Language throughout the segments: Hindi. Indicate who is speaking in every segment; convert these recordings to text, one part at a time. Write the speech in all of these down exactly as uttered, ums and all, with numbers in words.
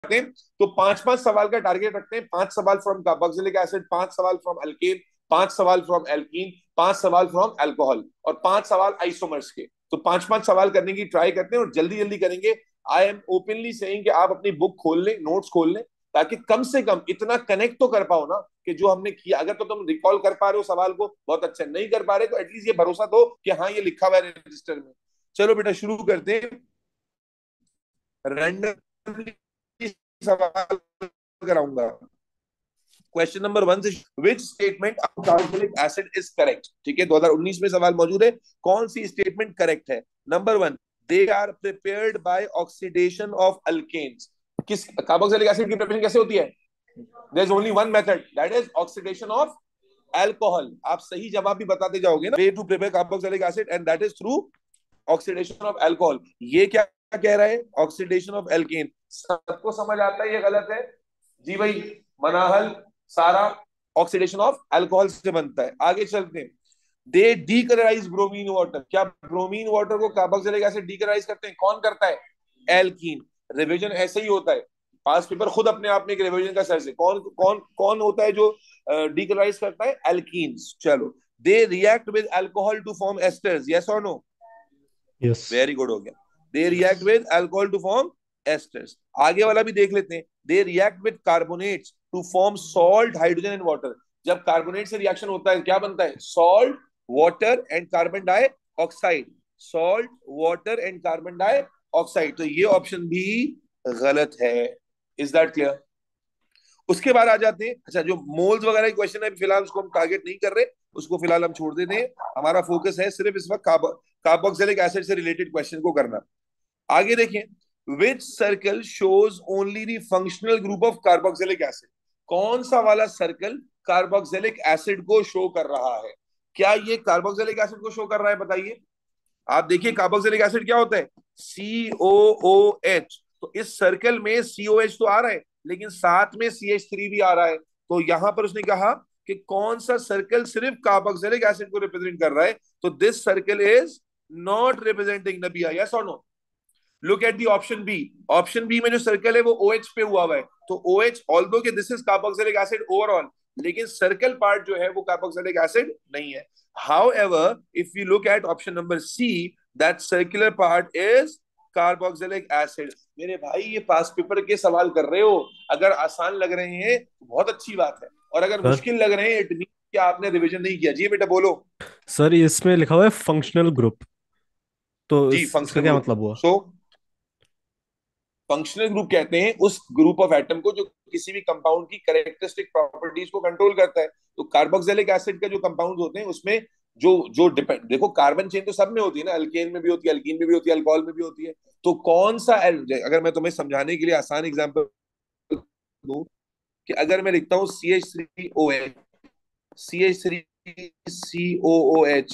Speaker 1: करते हैं तो पांच पांच सवाल का टारगेट रखते हैं। पांच सवाल फ्रॉम कार्बोक्सिलिक एसिड, पांच सवाल फ्रॉम अल्केन, पांच सवाल फ्रॉम एल्कीन, पांच सवाल फ्रॉम अल्कोहल और पांच सवाल आइसोमर्स के। तो पांच पांच सवाल करने की ट्राई करते हैं और जल्दी जल्दी करेंगे। आई एम ओपनली सेइंग कि आप अपनी बुक खोल लें, नोट्स खोल लें, ताकि कम से कम इतना कनेक्ट तो कर पाओ ना कि जो हमने किया, अगर तो तुम रिकॉल कर पा रहे हो सवाल को बहुत अच्छा, नहीं कर पा रहे तो एटलीस्ट ये भरोसा दो कि हाँ ये लिखा हुआ है रजिस्टर में। चलो बेटा शुरू करते हैं। रैंडमली सवाल कराऊंगा। क्वेश्चन नंबर वन से, which statement of carboxylic acid is correct. ठीक है, दो हज़ार उन्नीस में सवाल मौजूद है, कौन सी स्टेटमेंट करेक्ट है। Number one, they are prepared by oxidation of alkenes. किस कार्बोक्सिलिक एसिड की प्रिपरेशन कैसे होती है? There is only one method, that is oxidation of alcohol. आप सही जवाब भी बताते जाओगे ना, way to prepare carboxylic acid and that is through oxidation of alcohol. ये क्या कह रहा है? Oxidation of alkene. सबको समझ आता है ये गलत है? जी भाई, मनाहल, सारा, ऑक्सीडेशन ऑफ अल्कोहल से बनता है। आगे चलते हैं। They decolourise bromine water. क्या ब्रोमीन वाटर को कार्बोक्सिलिक एसिड डीकलराइज करते हैं? कौन करता है? एल्कीन। रिवीजन ऐसे ही होता है, पास पेपर खुद अपने आप में एक रिवीजन का सर्च है। कौन कौन कौन होता है जो डीकलराइज करता है? एल्कीन्स। चलो, they react with alcohol to form esters, yes और नो?
Speaker 2: यस।
Speaker 1: वेरी गुड, हो गया। They react with alcohol to form esters. आगे वाला भी देख लेते हैं। They react with carbonates to form salt, hydrogen and water. जब कार्बोनेट से रिएक्शन होता है क्या बनता है? Salt, water and carbon dioxide. Salt, water and carbon dioxide. तो ये ऑप्शन भी गलत है। Is that clear? उसके बाद आ जाते हैं, अच्छा जो मोल्स वगैरह के क्वेश्चन है फिलहाल उसको हम टारगेट नहीं कर रहे, उसको फिलहाल हम छोड़ देते हैं। हमारा फोकस है सिर्फ इस वक्त कार्बोक्सिलिक एसिड से रिलेटेड क्वेश्चन को करना। आगे देखिए, which circle shows only the functional group of carboxylic acid. कौन सा वाला सर्कल कार्बोक्सिलिक एसिड को शो कर रहा है? क्या ये कार्बोक्सिलिक एसिड को शो कर रहा है? बताइए। आप देखिए कार्बोक्सिलिक एसिड क्या होता है? C O O H. तो इस सर्कल में सी ओ एच तो आ रहा है, लेकिन साथ में सी एच थ्री भी आ रहा है। तो यहां पर उसने कहा कि कौन सा सर्कल सिर्फ कार्बोक्सिलिक एसिड को रिप्रेजेंट कर रहा है, तो this circle is not representing Nabiya, yes और no? Look at the option B. Option B में जो सर्कल है वो ओ एच पे हुआ हुआ है। तो ओ एच, ऑल्दो कि this is carboxylic acid overall, लेकिन सर्कल पार्ट जो है वो कार्बोक्सिलिक एसिड नहीं है। However, if you look at option number C, that circular part is carboxylic acid. मेरे भाई ये पास पेपर के सवाल कर रहे हो, अगर आसान लग रहे हैं तो बहुत अच्छी बात है, और अगर
Speaker 2: सर
Speaker 1: मुश्किल लग रहे हैं इट मीन कि आपने रिवीजन नहीं किया। जी बेटा बोलो।
Speaker 2: सर इसमें लिखा हुआ है फंक्शनल ग्रुप, तो
Speaker 1: जी,
Speaker 2: इस, इसका
Speaker 1: फंक्शनल
Speaker 2: क्या
Speaker 1: ग्रुप।
Speaker 2: मतलब हुआ?
Speaker 1: सो फंक्शनल ग्रुप कहते हैं उस ग्रुप ऑफ एटम को जो किसी भी कंपाउंड की कैरेक्टरिस्टिक प्रॉपर्टीज को कंट्रोल करता है। तो कार्बोक्सिलिक एसिड का जो कंपाउंड होते हैं उसमें जो जो डिपेंड, देखो कार्बन चेन तो सब में होती है ना, अल्केन में भी होती है, अल्कीन में भी होती है, अल्कोहल में भी होती है। तो कौन सा, अगर मैं तुम्हें समझाने के लिए आसान एग्जांपल दूं, कि अगर मैं लिखता हूँ C H three O H, C H three C O O H,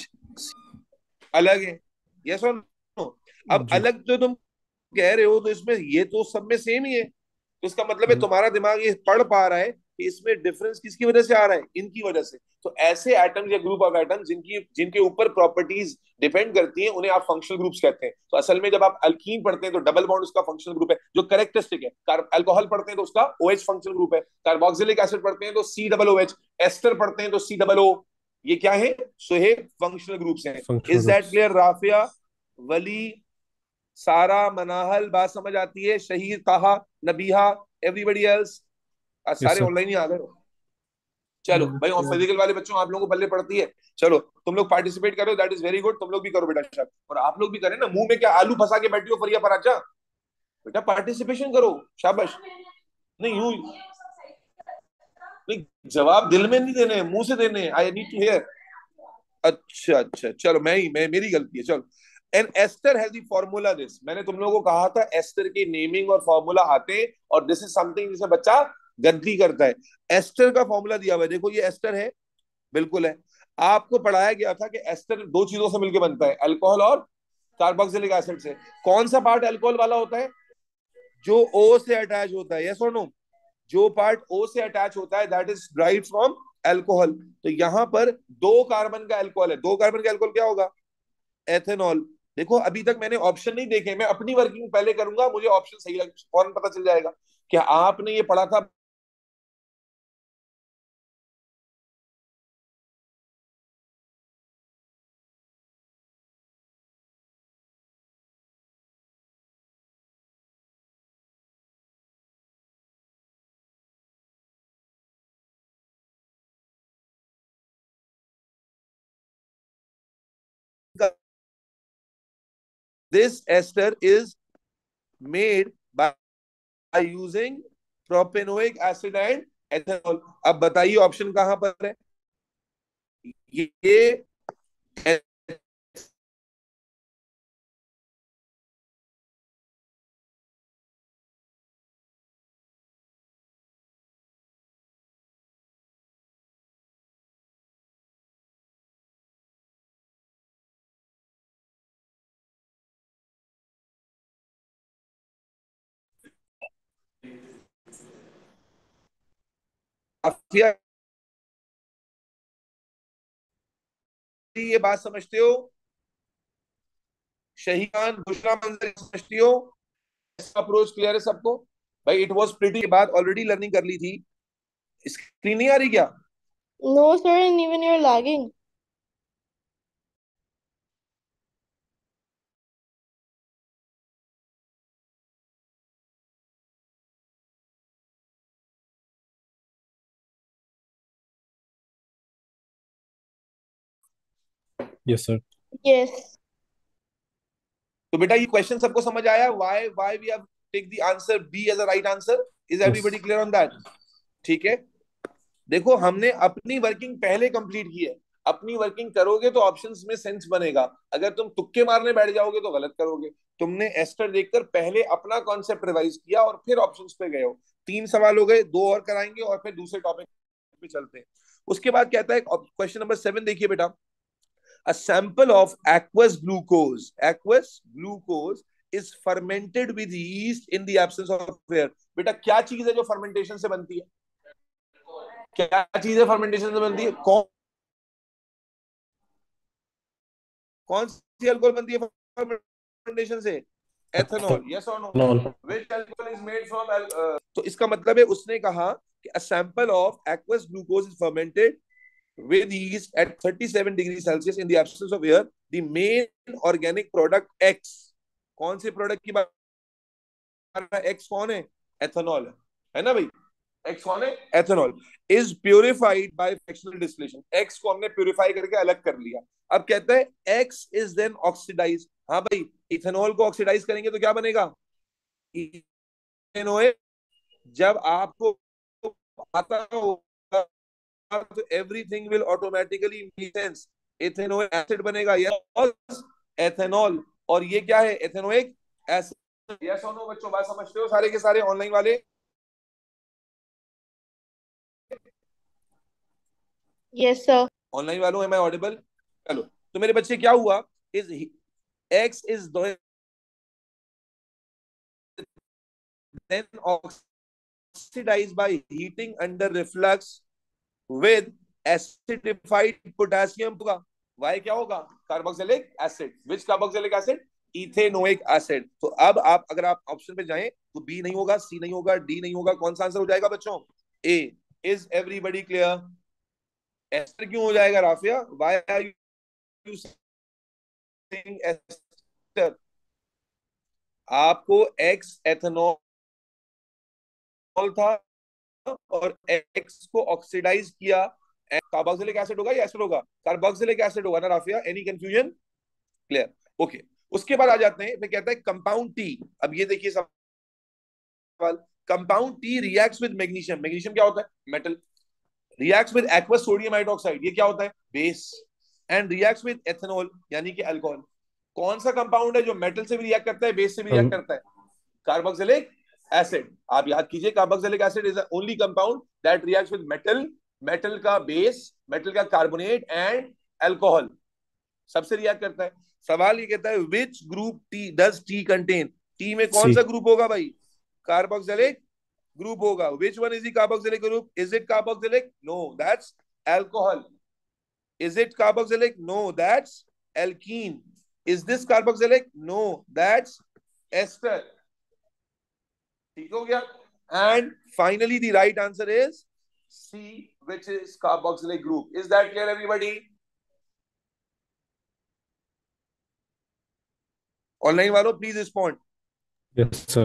Speaker 1: अलग है, यस और नो? अब
Speaker 2: जी।
Speaker 1: अलग जो तुम कह रहे हो तो इसमें ये तो सब में सेम ही है। तो इसका मतलब है
Speaker 2: हम्म।
Speaker 1: तुम्हारा दिमाग ये पढ़ पा रहा है कि इसमें डिफरेंस किसकी वजह से आ रहा है? इनकी वजह से। तो ऐसे एटम्स या ग्रुप ऑफ एटम्स जिनकी जिनके ऊपर प्रॉपर्टीज डिपेंड करती हैं उन्हें आप फंक्शनल ग्रुप्स कहते हैं। तो असल में जब आप अल्कीन पढ़ते हैं तो डबल बॉन्ड उसका फंक्शनल ग्रुप है जो करेक्टरिस्टिक है। अल्कोहल पढ़ते हैं तो उसका ओएच फंक्शनल ग्रुप है। कार्बोक्सिलिक एसिड पढ़ते हैं तो C double O H. Ester पढ़ते हैं तो सी डबल ओ। ये क्या है? सो ये फंक्शनल ग्रुप्स हैं।
Speaker 2: Functional
Speaker 1: is that
Speaker 2: groups.
Speaker 1: Clear? Rafia, Wali, Sara, Manahil, बात समझ आती है? Shaheed, Taha, Nabiha, everybody else? आज
Speaker 2: यस
Speaker 1: सारे
Speaker 2: सर।
Speaker 1: ऑनलाइन ही आ गए। चलो भाई, और फिजिकल वाले बच्चों आप लोगों को बल्ले पड़ती है। चलो तुम लोग पार्टिसिपेट करो, दैट इज वेरी गुड। तुम लोग भी करो बेटा शायद, और आप लोग भी करें ना। मुंह में क्या आलू फंसा के बैठी हो फरिया पर? अच्छा बेटा पार्टिसिपेशन करो, शाबाश। नहीं यूं नहीं, जवाब दिल में नहीं देने, मुंह से देने। I need to hear. अच्छा अच्छा, चलो मैं ही मैं मेरी गलती है। चलो, an ester has the formula this. मैंने तुम लोगों को कहा था एस्टर के नेमिंग और फॉर्मूला आते हैं, और दिस इज समथिंग जिसे बच्चा गलती करता है। एस्टर का फॉर्मूला दिया हुआ है, देखो ये एस्टर है, बिल्कुल है। आपको पढ़ाया गया था कि एस्टर दो चीजों से मिलकर बनता है, अल्कोहल और कार्बोक्सिलिक एसिड से। कौन सा पार्ट अल्कोहल वाला होता है? जो ओ से अटैच होता है, यस और नो? जो पार्ट ओ से अटैच होता है that is derived from alcohol. तो यहां पर दो कार्बन का अल्कोहल है। दो कार्बन का अल्कोहल क्या होगा? एथेनॉल। देखो अभी तक मैंने ऑप्शन नहीं देखे, मैं अपनी वर्किंग पहले करूंगा, मुझे ऑप्शन सही लग फौरन पता चल जाएगा। क्या आपने ये पढ़ा था? This ester is made by using propanoic acid and ethanol. अब बताइए ऑप्शन कहां पर है? ये काफिया, ये बात समझते हो? शहीदान बुशरा मंजर समझती हो? अप्रोच क्लियर है सबको? भाई इट वाज प्रीटी, बात ऑलरेडी लर्निंग कर ली थी। स्क्रीन नहीं आ रही क्या?
Speaker 3: No, sir, and even you're lagging.
Speaker 2: Yes sir.
Speaker 3: Yes.
Speaker 1: तो बेटा ये क्वेश्चन सबको समझ आया? Why why we have take the answer B as a right answer? Is
Speaker 2: yes.
Speaker 1: Everybody clear on that? ठीक है, देखो हमने अपनी वर्किंग पहले कंप्लीट की है। अपनी वर्किंग करोगे तो ऑप्शंस में सेंस बनेगा। अगर तुम तुक्के मारने बैठ जाओगे तो गलत करोगे। तुमने एस्टर देखकर पहले अपना कॉन्सेप्ट रिवाइज किया और फिर ऑप्शंस पे गए हो। तीन सवाल हो गए, दो और कराएंगे और फिर दूसरे टॉपिक पे चलते हैं। उसके बाद कहता है क्वेश्चन नंबर सेवन, देखिए बेटा। A sample of aqueous glucose, aqueous glucose is fermented with yeast in the absence of air. बेटा क्या चीज है जो फर्मेंटेशन से बनती है? क्या चीज है फर्मेंटेशन से बनती है? कौन कौन सी अल्कोहल बनती है फर्मेंटेशन से? एथेनॉल। यस और no? Which alcohol is made from? तो इसका मतलब है उसने कहा कि a sample of aqueous glucose is fermented with yeast at thirty-seven degrees Celsius in the absence of air. The main organic product X, कौन से प्रोडक्ट की बात? X कौन है? एथेनॉल है, है ना भाई? X कौन है? Ethanol. Is purified by fractional distillation. X को हमने प्यूरिफाई करके अलग कर लिया। अब कहता है X इज देन ऑक्सीडाइज। हाँ भाई, इथेनॉल को ऑक्सीडाइज करेंगे तो क्या बनेगा? इथेनॉल। जब आपको आता होगा तो everything will automatically make sense. Ethanoic acid बनेगा, यस एथेनॉल। और ये क्या है? Ethanoic acid. यस और नो बच्चों, बात समझते हो सारे के सारे ऑनलाइन वाले?
Speaker 3: Yes, sir.
Speaker 1: ऑनलाइन वालों, एम आई ऑडिबल? चलो, तो मेरे बच्चे क्या हुआ? Is X is then oxidised by heating under reflux with acidified potassium होगा। वाई क्या होगा? Carboxylic acid. Which carboxylic acid? Ethanoic acid. तो अब आप अगर आप ऑप्शन पे जाएं तो बी नहीं होगा, सी नहीं होगा, डी नहीं होगा। कौन सा आंसर हो जाएगा बच्चों? A. Is everybody clear? Ester क्यों हो जाएगा Rafia? Why are you saying ester? आपको एक्स एथेनॉल था और एक्स को ऑक्सीडाइज किया। कार्बोक्सिलिक एसिड होगा या एस्टर होगा? कार्बोक्सिलिक एसिड होगा ना Rafia? Any confusion? Clear? Okay. उसके बाद आ जाते हैं, फिर कहता है कंपाउंड टी। अब ये देखिए सवाल, compound T reacts with magnesium. Magnesium क्या होता है? Metal. Reacts with aqueous sodium hydroxide, ये क्या होता है? Base. And reacts with ethanol यानी कि अल्कोहल। कौन सा कंपाउंड है जो मेटल से भी रिएक्ट करता है, बेस से भी रिएक्ट करता है? Carboxylic acid. आप याद कीजिए, carboxylic acid is the only compound that reacts with metal, metal का बेस, मेटल का कार्बोनेट एंड अल्कोहल, सबसे रिएक्ट करता है। सवाल ये कहता है which group T does T contain? T में कौन
Speaker 2: सी।
Speaker 1: सा ग्रुप होगा भाई? कार्बोक्सिलिक ग्रुप होगा। Which one is the carboxylic group? Is it carboxylic? No, that's alcohol. Is it carboxylic? No, that's alkene. Is this carboxylic? No, that's ester. ठीक हो गया? And finally, the right answer is C, which is carboxylic group. Is that clear, everybody? Online वालों, please respond.
Speaker 2: Yes, sir.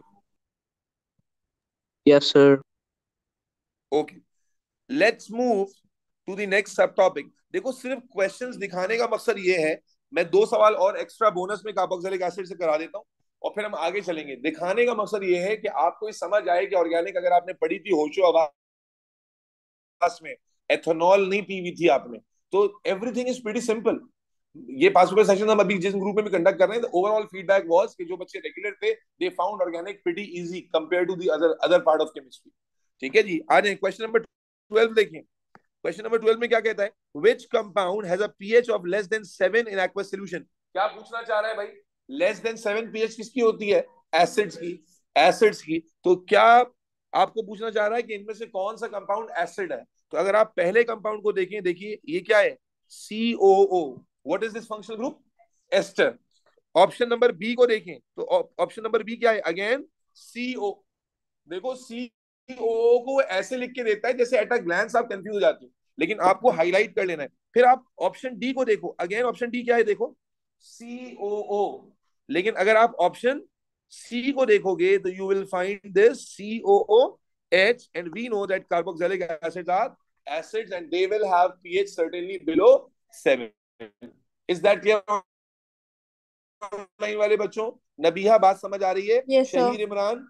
Speaker 4: Yes, sir.
Speaker 1: Okay. Let's move to the next sub topic. देखो, सिर्फ क्वेश्चंस दिखाने का मकसद ये है, मैं दो सवाल और एक्स्ट्रा बोनस में कार्बोक्सिलिक एसिड से करा देता हूँ और फिर हम आगे चलेंगे. दिखाने का मकसद ये है कि आपको ये समझ आए कि ऑर्गेनिक अगर आपने पढ़ी थी होशो हवास में, एथेनॉल नहीं पी हुई थी आपने, तो एवरीथिंग इज प्रीटी सिंपल. ये पांच पेपर सेशन हम अभी जिस ग्रुप में भी कंडक्ट कर रहे हैं, ओवरऑल फीडबैक वाज कि जो बच्चे रेगुलर थे they found organic pretty easy compare to the other other part of chemistry. ठीक है जी, आ जाए क्वेश्चन नंबर ट्वेल्व देखिए. क्वेश्चन नंबर ट्वेल्व में क्या कहता है? Which compound has a pH of less than seven in aqueous solution. क्या पूछना चाह रहा है भाई? लेस देन सेवन पीएच किसकी होती है? एसिड्स की. एसिड्स की. तो क्या आपको पूछना चाह रहा है कि इनमें से कौन सा कंपाउंड एसिड है? तो अगर आप पहले कंपाउंड को देखें, देखिए ये क्या है? C O O. What is this functional group? Ester. Option number B को देखें तो ऑप्शन नंबर बी क्या है? Again CO. देखो सीओ को ऐसे लिख के देता है जैसे एट अ ग्लैंस आप कंफ्यूज हो जाते हो, लेकिन आपको हाईलाइट कर लेना है. फिर आप ऑप्शन डी को देखो. अगेन ऑप्शन डी क्या है? देखो सीओओ. लेकिन अगर आप ऑप्शन सी को देखोगे तो you will find this C O O H, and we know that carboxylic acids are acids and they will have pH certainly below seven. Is that clear? Online वाले बच्चों, नबीहा बात समझ आ रही है?
Speaker 3: Yes, sir.
Speaker 1: Shaheer Imran.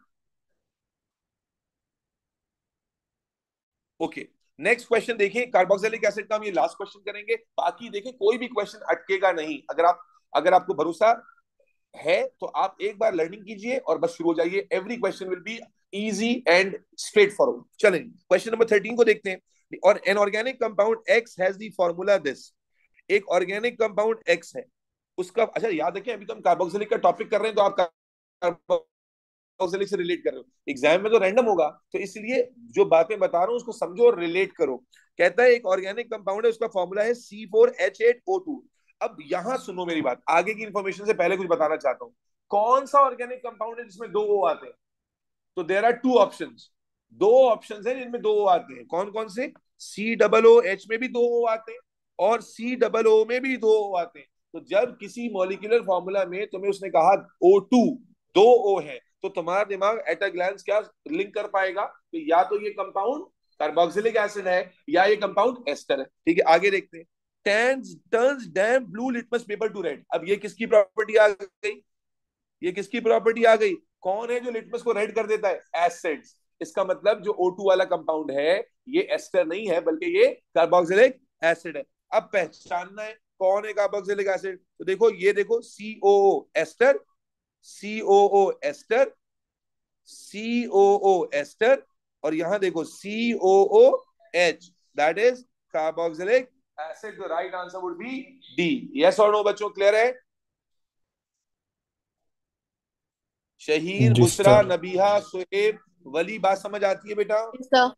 Speaker 1: Okay, next question देखिए. कार्बोक्सिलिक एसिड का हम ये लास्ट क्वेश्चन करेंगे. बाकी देखिए कोई भी क्वेश्चन अटकेगा नहीं. अगर आप अगर आपको भरोसा है तो आप एक बार लर्निंग कीजिए और बस शुरू हो जाइए. Every question will be easy and straightforward. चलें क्वेश्चन नंबर थर्टीन को देखते हैं. और an organic compound X has the formula this. एक ऑर्गेनिक कंपाउंड एक्स है, उसका, अच्छा याद रखें अभी तो हम कार्बोक्सिलिक का टॉपिक कर रहे हैं तो आप कार्बोक्सिलिक से रिलेट कर रहे हो. एग्जाम में तो रैंडम होगा, तो इसलिए जो बातें बता रहा हूं उसको समझो और रिलेट करो. कहता है एक ऑर्गेनिक कंपाउंड है, उसका फॉर्मूला है C four H eight O two. अब यहां सुनो मेरी बात, आगे की इंफॉर्मेशन से पहले कुछ बताना चाहता हूं. कौन सा ऑर्गेनिक कंपाउंड है जिसमें दो ओ आते हैं? तो देयर आर टू ऑप्शंस. दो ऑप्शंस हैं जिनमें दो ओ आते हैं. कौन कौन से? सी डबल ओ एच में भी दो ओ आते हैं और सी डबल ओ में भी दो ओ आते हैं. तो जब किसी मॉलिक्यूलर फॉर्मूला में तुम्हें उसने कहा ओ टू, दो ओ है, तो तुम्हारा दिमाग एट अ ग्लैंस क्या लिंक कर पाएगा? तो या तो ये कंपाउंड कार्बोक्सिलिक एसिड है या ये कंपाउंड एस्टर है. ठीक है, आगे देखते हैं. Turns turns damp blue litmus paper to red. अब ये किसकी प्रॉपर्टी आ गई? ये किसकी प्रॉपर्टी आ गई? कौन है जो लिटमस को रेड कर देता है? एसिड्स. इसका मतलब जो ओ टू वाला कंपाउंड है ये एस्टर नहीं है बल्कि ये कार्बोक्सिलिक एसिड है. अब पहचानना है कौन है कार्बोक्सिलिक एसिड. तो देखो, ये देखो COO ester, COO ester, COO ester, और यहां देखो COO H, that is carboxylic acid. The right answer would be D. Yes और नो बच्चों, क्लियर है? शहीर,
Speaker 2: जी
Speaker 1: बुशरा,
Speaker 2: सर.
Speaker 1: नबीहा, सुहेब, वली, बात समझ आती है बेटा?
Speaker 3: Yes, sir.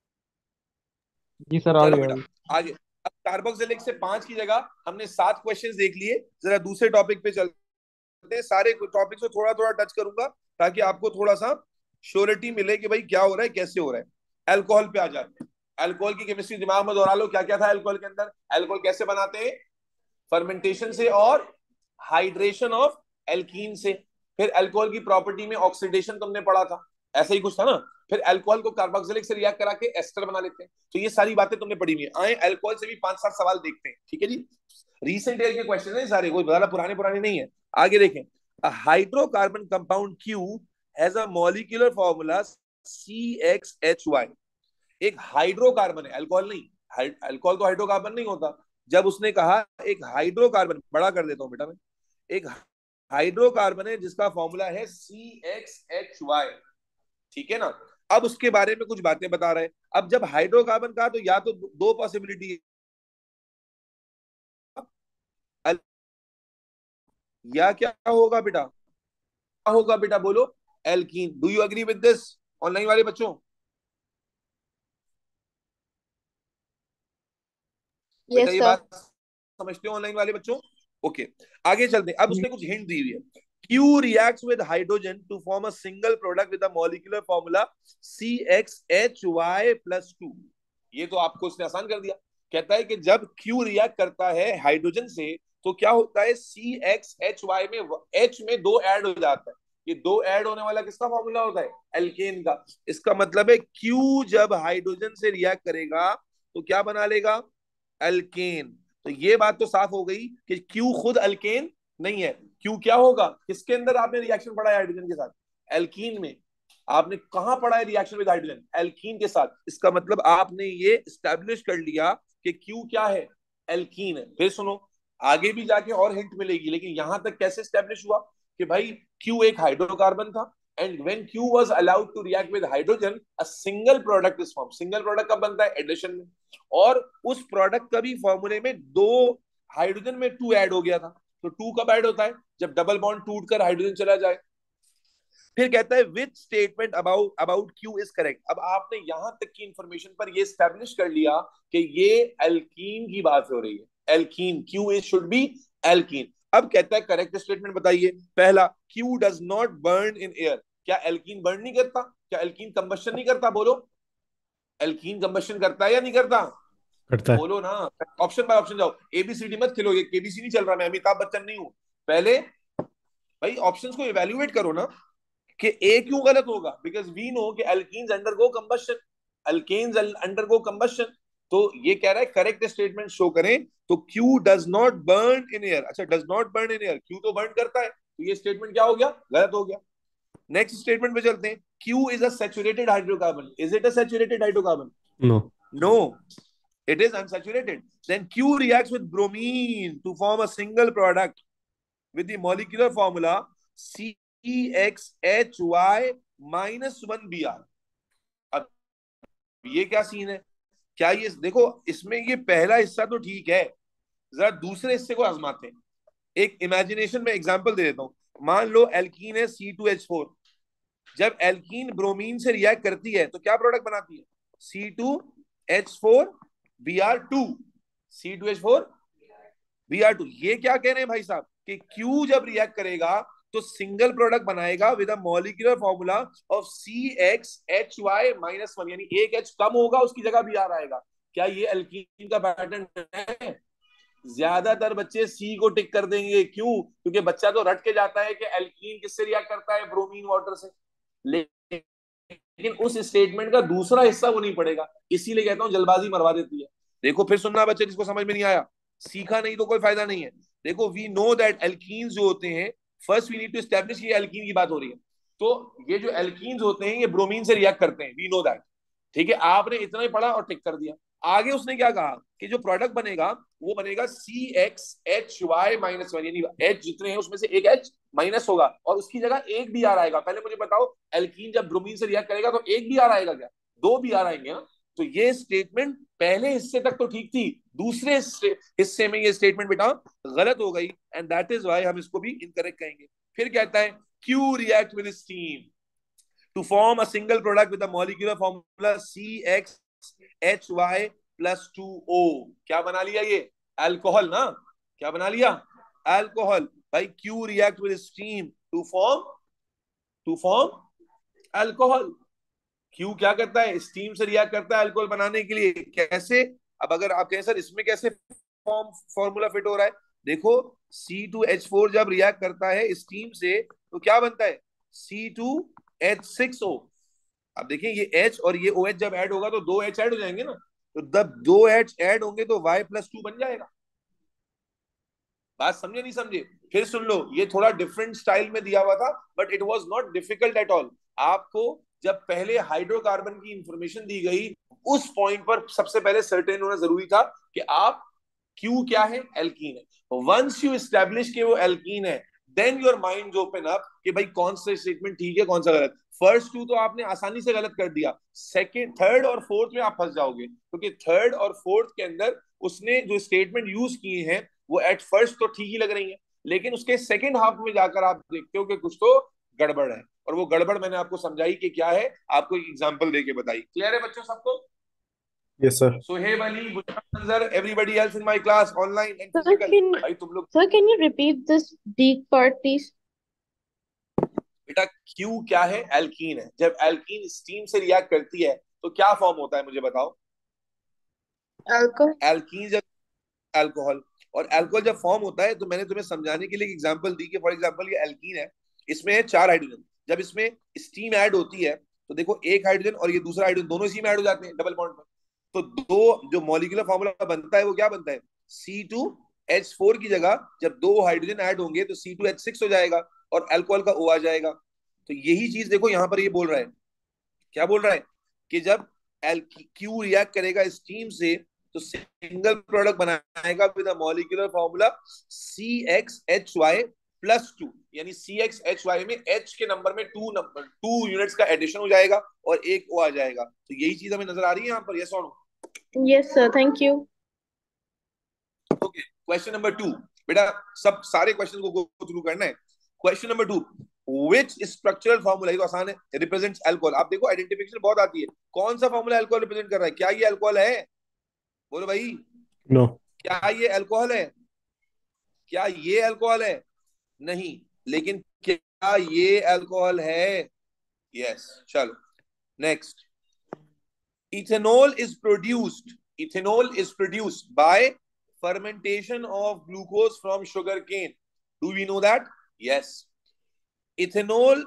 Speaker 4: जी सर, आ
Speaker 1: चलो
Speaker 4: गया.
Speaker 1: बेटा आगे. अब कार्बोक्सिलिक से पांच की जगह हमने सात क्वेश्चंस देख लिए. जरा दूसरे टॉपिक पे चलते हैं. सारे टॉपिक को थोड़ा थोड़ा टच करूंगा ताकि आपको थोड़ा सा श्योरिटी मिले कि भाई क्या हो रहा है, कैसे हो रहा है. अल्कोहल पे आ जाते हैं. अल्कोहल की केमिस्ट्री दिमाग में दोहरा लो. क्या क्या था अल्कोहल के अंदर? अल्कोहल कैसे बनाते हैं? फर्मेंटेशन से और हाइड्रेशन ऑफ एल्कीन से. फिर अल्कोहल की प्रॉपर्टी में ऑक्सीडेशन तुमने पढ़ा था, ऐसा ही कुछ था ना. फिर अल्कोहल को कार्बोक्सिलिक से रिएक्ट करा के एस्टर बना लेते हैं. तो ये सारी बातें तुमने पढ़ी हुई है. आए अल्कोहल से भी पांच सात सवाल देखते हैं. ठीक है जी, रीसेंट ईयर के क्वेश्चन है सारे, कोई ज्यादा पुराने पुराने नहीं है. आगे देखें. Hydrocarbon compound Q has a molecular formula C X H Y. एक हाइड्रोकार्बन है, अल्कोहल नहीं. अल्कोहल तो हाइड्रोकार्बन नहीं होता. जब उसने कहा एक हाइड्रोकार्बन, बड़ा कर देता हूं बेटा मैं, एक हाइड्रोकार्बन है जिसका फॉर्मूला है सी एक्स एच वाई. ठीक है ना. अब उसके बारे में कुछ बातें बता रहे हैं. अब जब हाइड्रोकार्बन कहा तो या तो दो पॉसिबिलिटी है, या क्या होगा बेटा? क्या होगा बेटा बोलो? Alkene. Do you agree with this online वाले बच्चों?
Speaker 3: Yes,
Speaker 1: बेटा ये
Speaker 3: sir.
Speaker 1: बात समझते हो ऑनलाइन वाले बच्चों? ओके, आगे चलते हैं. अब उसने कुछ हिंट दी हुई है. Q reacts with hydrogen to form a single product with a molecular formula C X H Y plus two. ये तो आपको उसने आसान कर दिया. कहता है कि जब Q रिएक्ट करता है हाइड्रोजन से तो क्या होता है, C X H Y में H में दो ऐड हो जाता है. ये दो ऐड होने वाला किसका फॉर्मूला होता है, एल्केन का. इसका मतलब है Q जब हाइड्रोजन से रिएक्ट करेगा तो क्या बना लेगा, एल्केन. तो ये बात तो साफ हो गई कि Q खुद अल्केन नहीं है. Q क्या होगा, किसके अंदर आपने रिएक्शन पढ़ा है हाइड्रोजन के साथ, एल्कीन में. आपने कहां पढ़ा है रिएक्शन विद हाइड्रोजन, एल्कीन के साथ. इसका मतलब आपने ये स्टैब्लिश कर लिया कि Q क्या है, एल्कीन है. फिर सुनो, आगे भी जाके और हिंट मिलेगी, लेकिन यहां तक कैसे स्टैब्लिश हुआ कि भाई Q एक हाइड्रोकार्बन था, and when Q was allowed to react with hydrogen, a single product is formed. Single product कब बनता है, एडिशन में. और उस प्रोडक्ट का भी फॉर्मूले में दो हाइड्रोजन में टू ऐड हो गया था. तो टू कब ऐड होता है, जब डबल बॉन्ड टूट कर हाइड्रोजन चला जाए. फिर कहता है which statement about about Q is correct. अब आपने यहां तक की इंफॉर्मेशन पर ये स्टैब्लिश कर लिया कि ये एल्कीन की बात हो रही है, alkene. Q is should be alkene. अब कहता है करेक्ट स्टेटमेंट बताइए. पहला, Q does not burn in air. क्या एल्कीन बर्न नहीं करता, क्या एल्कीन कंबशन नहीं करता, बोलो. एल्कीन कंबशन करता है या नहीं करता,
Speaker 2: करता है.
Speaker 1: बोलो ना. ऑप्शन बाय ऑप्शन जाओ, एबीसीडी मत खिलो, ये केबीसी नहीं चल रहा, मैं अमिताभ बच्चन नहीं हूं. पहले भाई ऑप्शंस को इवैल्यूएट करो ना कि ए क्यों गलत होगा. बिकॉज वी नो कि alkenes undergo combustion, alkanes undergo combustion. तो ये कह रहा है करेक्ट स्टेटमेंट शो करें. तो Q does not burn in air. अच्छा, does not burn in air, Q तो बर्न करता है, तो ये स्टेटमेंट क्या हो गया, गलत हो गया. नेक्स्ट स्टेटमेंट पे चलते हैं. Q is a saturated hydrocarbon. Is it a saturated hydrocarbon,
Speaker 2: no.
Speaker 1: no, it is unsaturated. Then Q reacts with bromine to form a single product with the molecular formula C X H Y minus one B R. अब ये क्या सीन है, क्या ये देखो, इसमें ये पहला हिस्सा तो ठीक है, जरा दूसरे हिस्से को आजमाते हैं. एक इमेजिनेशन में एग्जांपल दे देता हूं. मान लो एल्कीन है सी टू एच फोर. जब एल्कीन ब्रोमीन से रिएक्ट करती है तो क्या प्रोडक्ट बनाती है, C two H four B R two. C two H four B R two. ये क्या कह रहे हैं भाई साहब कि Q जब रिएक्ट करेगा तो सिंगल प्रोडक्ट बनाएगा with a molecular formula of C X H Y minus one. यानी एक एच कम होगा, उसकी जगह बी आर आएगा. क्या ये एल्कीन का पैटर्न है? ज्यादातर बच्चे सी को टिक कर देंगे. क्यों? क्योंकि बच्चा तो रट के जाता है कि एल्कीन किससे रिएक्ट करता है, ब्रोमीन वाटर से. लेकिन उस स्टेटमेंट का दूसरा हिस्सा वो नहीं पड़ेगा. इसीलिए कहता हूं जल्दबाजी मरवा देती है. देखो फिर सुनना बच्चे, जिसको समझ में नहीं आया, सीखा नहीं तो कोई फायदा नहीं है. देखो, वी नो दैट एल्कीन्स जो होते हैं, first we need to establish ये एल्कीन की बात हो रही है. तो ये जो एल्कीन्स होते हैं ये ब्रोमीन से रिएक्ट करते हैं, वी नो दैट. ठीक है, आपने इतना ही पढ़ा और टिक कर दिया. आगे उसने क्या कहा कि जो प्रोडक्ट बनेगा वो बनेगा C X H Y minus one. यानी एच जितने हैं उसमें से एक एच माइनस होगा और उसकी जगह एक बी आर आएगा. पहले मुझे बताओ, एल्कीन जब ब्रोमीन से रिएक्ट करेगा तो एक बी आर आएगा क्या, दो बी आर आएंगे ना. तो ये स्टेटमेंट पहले हिस्से तक तो ठीक थी, दूसरे हिस्से में ये स्टेटमेंट बेटा गलत हो गई, एंड दैट इज व्हाई हम इसको भी इनकरेक्ट कहेंगे. फिर कहता है Q react with steam to form a single product with a molecular formula C X H Y plus two O. क्या बना लिया ये, अल्कोहल ना. क्या बना लिया, अल्कोहल. भाई Q react with steam to form to form alcohol. Q क्या करता है, स्टीम से रिएक्ट करता है अल्कोहल बनाने के लिए. कैसे? अब अगर आप कहें सर इसमें कैसे फॉर्म फॉर्मूला फिट हो रहा है, देखो सी टू एच फोर जब रिएक्ट करता है स्टीम से तो क्या बनता है, C two H six O. अब देखिए ये H और ये OH जब ऐड होगा तो दो H ऐड हो जाएंगे ना. तो जब दो H ऐड होंगे तो Y प्लस टू बन जाएगा. बात समझे नहीं समझे? फिर सुन लो, ये थोड़ा डिफरेंट स्टाइल में दिया हुआ था but it was not difficult at all. आपको जब पहले हाइड्रोकार्बन की इंफॉर्मेशन दी गई उस पॉइंट पर सबसे पहले सर्टेन होना जरूरी था कि आप Q क्या है, एल्कीन है. वंस यू एस्टैब्लिश कि वो एल्कीन है, then your mind open up कि भाई कौन सा स्टेटमेंट ठीक है कौन सा गलत. फर्स्ट टू तो आपने आसानी से गलत कर दिया, सेकंड थर्ड और फोर्थ में आप फंस जाओगे, क्योंकि थर्ड और फोर्थ के अंदर उसने जो स्टेटमेंट यूज किए हैं वो एट फर्स्ट तो ठीक ही लग रही है, लेकिन उसके सेकंड हाफ में जाकर आप देखते हो कि कुछ तो गड़बड़ है. और वो गड़बड़ मैंने आपको समझाई कि क्या है, आपको एक एग्जाम्पल देके बताई. क्लियर है बच्चों सबको?
Speaker 2: Yes sir.
Speaker 1: Suhaib Ali, Manzar, everybody else in my class online and
Speaker 3: Sir,
Speaker 1: physical.
Speaker 3: can
Speaker 1: भाई तुम लोग
Speaker 3: sir, can you repeat this D part, please?
Speaker 1: बेटा क्यू क्या है? एल्कीन है। जब एल्कीन स्टीम से रिएक्ट करती है तो क्या फॉर्म होता है, मुझे बताओ।
Speaker 3: Alcohol.
Speaker 1: एल्कीन जब अल्कोहल, और अल्कोहल जब फॉर्म होता है तो मैंने तुम्हें समझाने के लिए एग्जांपल दी कि फॉर एग्जांपल ये एल्कीन है, इसमें है चार हाइड्रोजन। जब इसमें स्टीम ऐड होती है तो देखो एक हाइड्रोजन और ये दूसरा हाइड्रोजन दोनों इसी में ऐड हो जाते हैं डबल बॉन्ड में। तो दो जो मॉलिक्यूलर फॉर्मूला बनता है वो क्या बनता है? सी टू एच फोर की जगह जब दो हाइड्रोजन ऐड होंगे तो सी टू एच सिक्स हो जाएगा और अल्कोहल का ओ आ जाएगा। तो यही चीज देखो यहाँ पर ये बोल रहा है, क्या बोल रहा है कि जब एल क्यू रिएक्ट करेगा स्टीम से तो सिंगल प्रोडक्ट बनाएगा with molecular formula C X H Y plus two, यानी सी एक्स एच वाई में एच के नंबर में टू नंबर टू यूनिट्स का एडिशन हो जाएगा और एक ओ आ जाएगा। तो यही चीज हमें नजर आ रही है यहाँ पर, यस और no?
Speaker 3: Yes, sir. Thank you.
Speaker 1: Okay, question number two. बेटा सब सारे क्वेश्चन को गो थ्रू करना है। Question number two, which structural formula, ये तो आसान है, रिप्रेजेंट्स अल्कोहल। आप देखो आइडेंटिफिकेशन बहुत आती है, कौन सा फॉर्मूला अल्कोहल रिप्रेजेंट कर रहा है? क्या ये अल्कोहल है? बोलो भाई,
Speaker 2: नो।
Speaker 1: क्या ये अल्कोहल है? क्या ये अल्कोहल है? नहीं। लेकिन क्या ये अल्कोहल है? यस। चलो next. Ethanol is produced ethanol is produced by fermentation of glucose from sugar cane. Do we know that? Yes. Ethanol,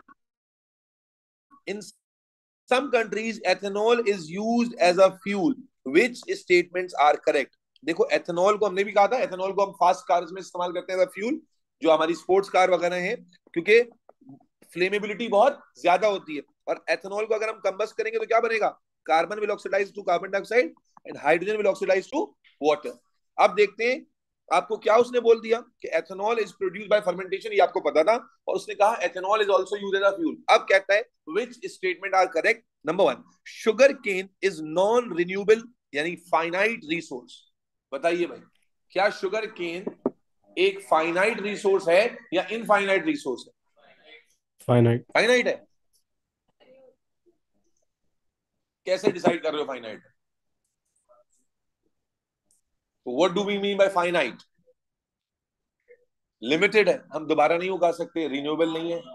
Speaker 1: in some countries ethanol is used as a fuel. Which statements are correct? देखो एथेनॉल को हमने भी कहा था, एथेनॉल को हम फास्ट कार्स में इस्तेमाल करते हैं फ्यूल, जो हमारी स्पोर्ट्स कार वगैरह है, क्योंकि फ्लेमेबिलिटी बहुत ज्यादा होती है। और एथेनॉल को अगर हम कंबस्ट करेंगे तो क्या बनेगा? Carbon will oxidise to carbon dioxide and hydrogen will oxidise to water. अब देखते हैं आपको क्या उसने बोल दिया कि ethanol is produced by fermentation, ये आपको पता था, और उसने कहा ethanol is also used as a fuel. अब कहता है which statement are correct? Number one, sugar cane is non renewable यानी फाइनाइट रिसोर्स। बताइए भाई, क्या शुगर केन एक फाइनाइट रिसोर्स है या इनफाइनाइट रिसोर्स है?
Speaker 2: फाइनाइट।
Speaker 1: फाइनाइट है। कैसे डिसाइड कर रहे हो finite? What do we mean by finite? Limited है, हम दोबारा नहीं उगा सकते, रिन्यूएबल नहीं है।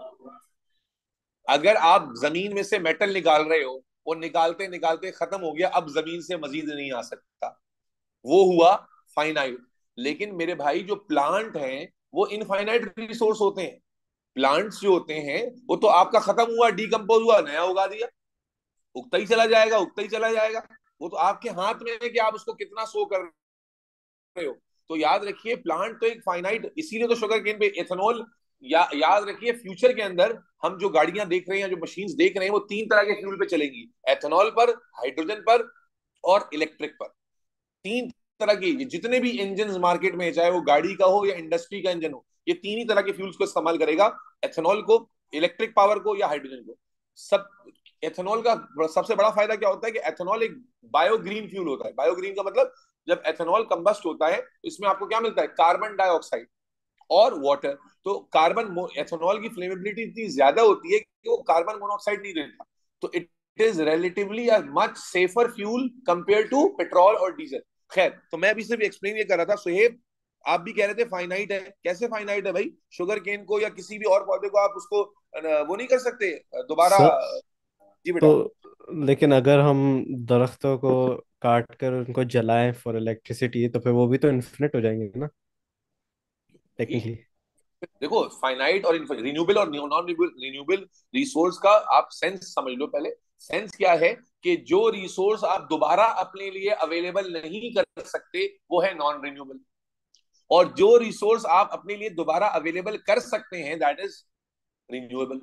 Speaker 1: अगर आप जमीन में से मेटल निकाल रहे हो, वो निकालते निकालते खत्म हो गया, अब जमीन से मजीद नहीं आ सकता, वो हुआ फाइनाइट। लेकिन मेरे भाई जो प्लांट हैं वो इनफाइनाइट रिसोर्स होते हैं। प्लांट्स जो होते हैं वो तो आपका खत्म हुआ, डीकंपोज हुआ, नया उगा दिया, उगता ही चला जाएगा, उगता ही चला जाएगा। वो तो आपके हाथ में है कि आप उसको कितना सो कर रहे हो। तो याद रखिए प्लांट तो एक फाइनाइट, इसीलिए तो शुगर केन पे एथेनॉल, या, याद रखिए फ्यूचर के अंदर हम जो गाड़ियां देख रहे हैं, जो मशीन्स देख रहे हैं, वो तीन तरह के फ्यूल पे चलेंगी, एथेनॉल पर, हाइड्रोजन पर और इलेक्ट्रिक पर। तीन तरह की, जितने भी इंजन मार्केट में, चाहे वो गाड़ी का हो या इंडस्ट्री का इंजन हो, ये तीन ही तरह के फ्यूल्स को इस्तेमाल करेगा, एथेनॉल को, इलेक्ट्रिक पावर को या हाइड्रोजन को। सब एथेनॉल का सबसे बड़ा फायदा क्या होता है कि एथेनॉल एक बायोग्रीन फ्यूल होता है। बायोग्रीन का मतलब जब एथेनॉल कंबस्ट होता है तो इसमें आपको क्या मिलता है? कार्बन डाइऑक्साइड और वाटर। तो कार्बन, एथेनॉल की फ्लेमेबिलिटी इतनी ज्यादा होती है कि वो कार्बन मोनोऑक्साइड नहीं देता, तो it is relatively a much safer fuel compare to petrol और डीजल। खैर, तो मैं अभी सिर्फ एक्सप्लेन ये कर रहा था। सुहेब, आप भी कह रहे थे फाइनाइट है, कैसे फाइनाइट है भाई? शुगर केन को या किसी भी और पौधे को आप उसको वो नहीं कर सकते दोबारा?
Speaker 2: सर,
Speaker 1: जी बेटा।
Speaker 2: तो लेकिन अगर हम दरख्तों को काट कर उनको जलाएं फॉर इलेक्ट्रिसिटी तो फिर वो भी तो इन्फिनिट हो जाएंगे ना, टेक्निकली।
Speaker 1: देखो फाइनाइट और रिन्यूएबल और नॉन रिन्यूएबल रिसोर्स का आप सेंस समझ लो पहले। सेंस क्या है कि जो रिसोर्स आप दोबारा अपने लिए अवेलेबल नहीं कर सकते वो है नॉन रिन्यूएबल, और जो रिसोर्स आप अपने लिए दोबारा अवेलेबल कर सकते हैं दैट इज रिन्यूएबल।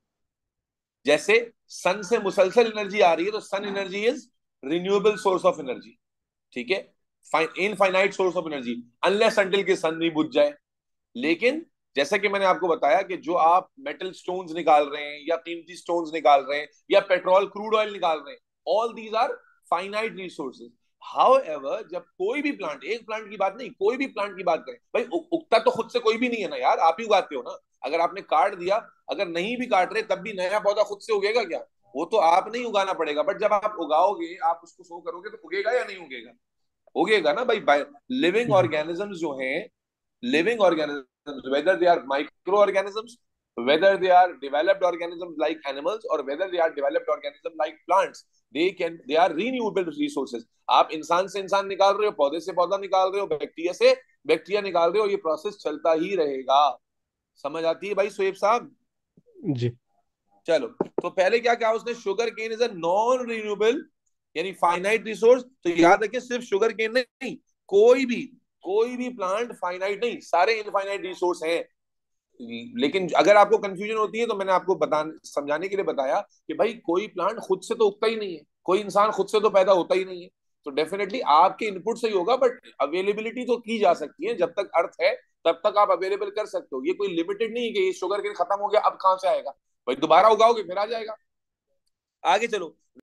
Speaker 1: जैसे सन से मुसलसल एनर्जी आ रही है तो sun energy is renewable source of energy, ठीक है, infinite source of energy, unless until के सन नहीं बुझ जाए। लेकिन जैसा कि मैंने आपको बताया कि जो आप मेटल स्टोन्स निकाल रहे हैं या कीमती स्टोन्स निकाल रहे हैं या पेट्रोल क्रूड ऑयल निकाल रहे हैं, all these are finite resources. However जब कोई भी प्लांट, एक प्लांट की बात नहीं, कोई भी प्लांट की बात करें भाई, उ, उगता तो खुद से कोई भी नहीं है ना यार, आप ही उगाते हो ना। अगर आपने काट दिया, अगर नहीं भी काट रहे तब भी नया पौधा खुद से उगेगा क्या? वो तो आप नहीं उगाना पड़ेगा, बट जब आप उगाओगे, आप उसको सो करोगे तो उगेगा या नहीं उगेगा? उगेगा ना भाई। लिविंग ऑर्गेनिजम्स जो हैं, living organisms, whether they are microorganisms whether they are developed organisms like animals or whether they are developed organisms like plants, they can they are renewable resources. आप इंसान से इंसान निकाल रहे हो, पौधे से पौधा निकाल रहे हो, बैक्टीरिया से बैक्टीरिया निकाल रहे हो, ये प्रोसेस चलता ही रहेगा। समझ आती है भाई सोएब साहब?
Speaker 2: जी।
Speaker 1: चलो, तो पहले क्या कहा उसने, sugar cane is a non renewable यानी फाइनाइट रिसोर्स। तो याद रखिए सिर्फ शुगर केन नहीं, कोई भी कोई भी प्लांट फाइनाइट नहीं, सारे इनफाइनाइट रिसोर्स हैं। लेकिन अगर आपको कंफ्यूजन होती है तो मैंने आपको बता समझाने के लिए बताया कि भाई कोई प्लांट खुद से तो उगता ही नहीं है, कोई इंसान खुद से तो पैदा होता ही नहीं है। तो डेफिनेटली आपके इनपुट से ही होगा, बट अवेलेबिलिटी तो की जा सकती है। जब तक अर्थ है तब तक आप अवेलेबल कर सकते हो। ये कोई लिमिटेड नहीं है कि ये शुगर केन खत्म हो गया अब कहां से आएगा, भाई दोबारा उगाओगे फिर आ जाएगा। आगे चलो।